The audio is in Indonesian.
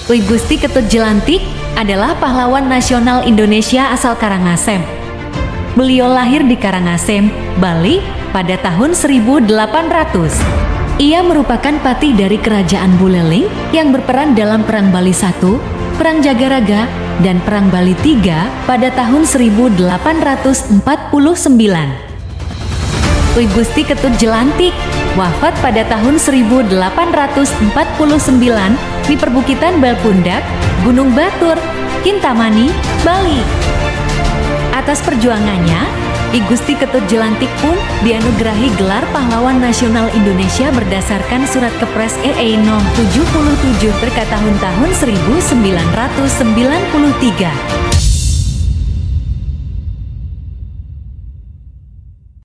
Ui Gusti Ketut Jelantik adalah pahlawan nasional Indonesia asal Karangasem. Beliau lahir di Karangasem, Bali pada tahun 1800. Ia merupakan patih dari Kerajaan Buleleng yang berperan dalam Perang Bali I, Perang Jagaraga, dan Perang Bali III pada tahun 1849. Ui Gusti Ketut Jelantik wafat pada tahun 1849 di perbukitan Balpundak, Gunung Batur, Kintamani, Bali. Atas perjuangannya, I Gusti Ketut Jelantik pun dianugerahi gelar Pahlawan Nasional Indonesia berdasarkan Surat Kepres EE No. 77 tahun 1993.